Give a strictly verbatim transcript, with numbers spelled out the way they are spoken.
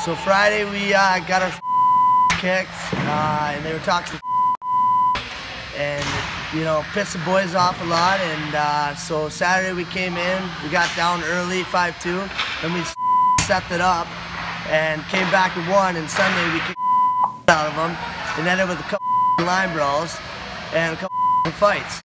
So Friday we uh, got our kicked, uh, and they were talking, and you know, pissed the boys off a lot. And uh, so Saturday we came in, we got down early, five two, then we stepped it up and came back and won. And Sunday we kicked out of them and ended with a couple line brawls and a couple fights.